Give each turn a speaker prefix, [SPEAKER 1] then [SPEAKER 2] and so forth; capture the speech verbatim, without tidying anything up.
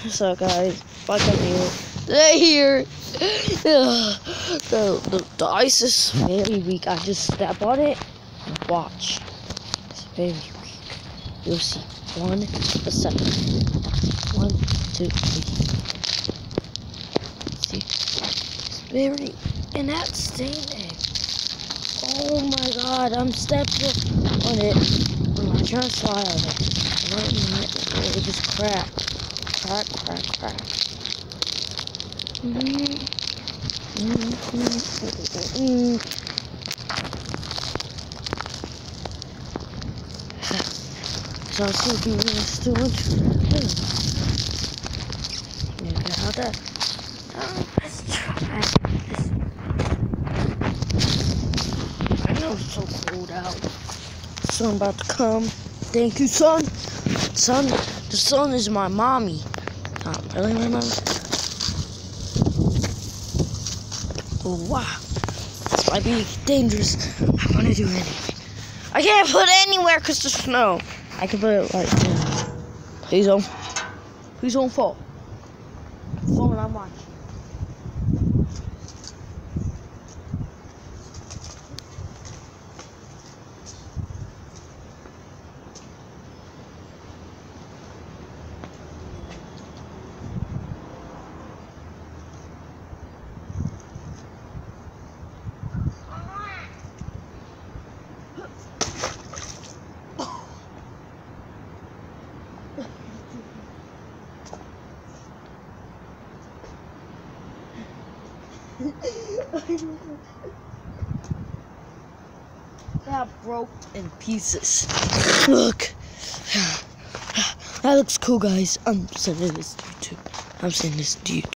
[SPEAKER 1] So guys, fuck up here. They're here. the, the the ice is very weak. I just step on it and watch. It's very weak. You'll see. One a second. One, two, three. See? It's very and that's staying. Oh my god, I'm stepping on it. I'm not trying to slide on it. It just cracked. Crack, crack, crack. Mm-hmm. Mm-hmm. So I see if you guys too much. Yeah, how that? Oh, let's try this. I know it's so cold out. Sun about to come. Thank you, son. Son, the sun is my mommy. Not really my mommy. Oh, wow. This might be dangerous. I'm gonna do it anyway. I can't put it anywhere because there's snow. I can put it like this. Please don't. Please don't fall. Fall when I'm watching. That broke in pieces. Look. That looks cool, guys. I'm sending this to YouTube. I'm sending this to YouTube.